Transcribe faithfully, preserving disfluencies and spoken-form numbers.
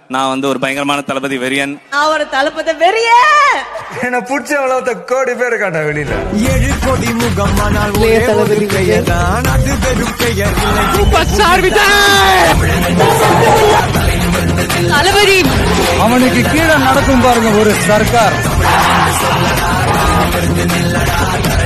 நான் வந்து ஒரு பயங்கரமான தளபதி வெறியன். நான் ஒரு தளபதி வெறியன். என்ன புடிச்ச அவ்வளவு கோடி பேர் காட்டா வெளியில. ஏழு கோடி முகம் ஆனால் ஒரே தளபதி பெயர் தான், அது வெறும் பெயர் இல்லை. Super star Vijay Thalapathy. அவனுக்கு கீழே நடக்கும் பாருங்க ஒரு சர்க்கார்.